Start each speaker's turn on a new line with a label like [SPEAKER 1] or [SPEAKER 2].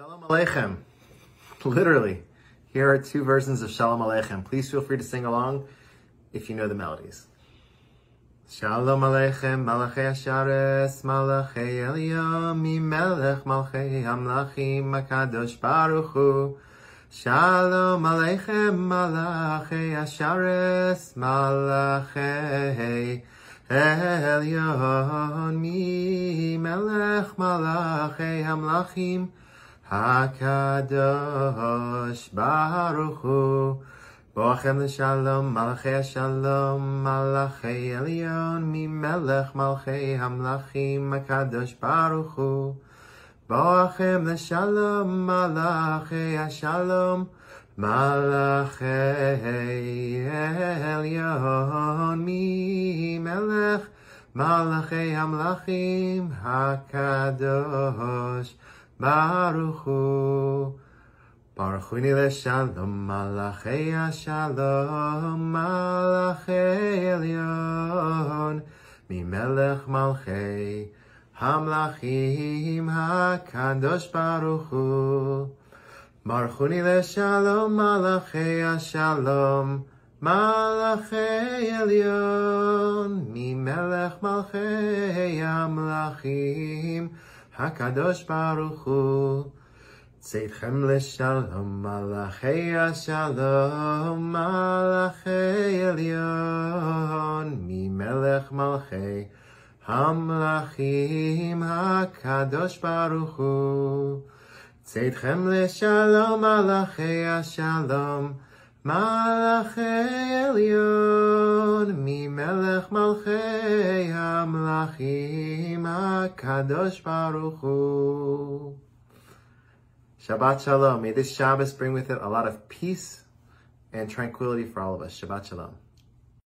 [SPEAKER 1] Shalom Aleichem. Literally, here are two versions of Shalom Aleichem. Please feel free to sing along if you know the melodies. Shalom Aleichem, Malachei Ashares, Malachei Eliyah, Melech Malchei Hamlachim, Hakadosh Baruch Hu. Shalom Aleichem, Malachei Ashares, Malachei Elyon, Melech Malachei Hamlachim, Hakadosh Baruch Hu. Boachem l'shalom, Malachei Shalom, Malachei Elyon, Melech Malchei Hamlachim, Hakadosh Baruch Hu. Boachem l'shalom, Malachei Shalom, Malachei Elyon, Melech Malachei Hamlachim, Hakadosh Baruch Hu. Baruch Hu l'shalom, Malachei Shalom, Malachei Elyon, Melech Malchei Hamlachim, Hakadosh Baruch Hu. Baruch Hu l'shalom, Malachei Shalom, Malachei Elyon, Melech Malchei Hamlachim, Hakadosh Baruch Hu. Tzedchem l'shalom, Malachei Shalom, Malachei Elyon, Melech Malchei Hamlachim, Hakadosh Baruch Hu. Tzedchem l'shalom, Malachei Shalom, Malachei Elyon, Melech Malchei Hamlachim, Hakadosh Baruch Hu. Shabbat Shalom. May this Shabbos bring with it a lot of peace and tranquility for all of us. Shabbat Shalom.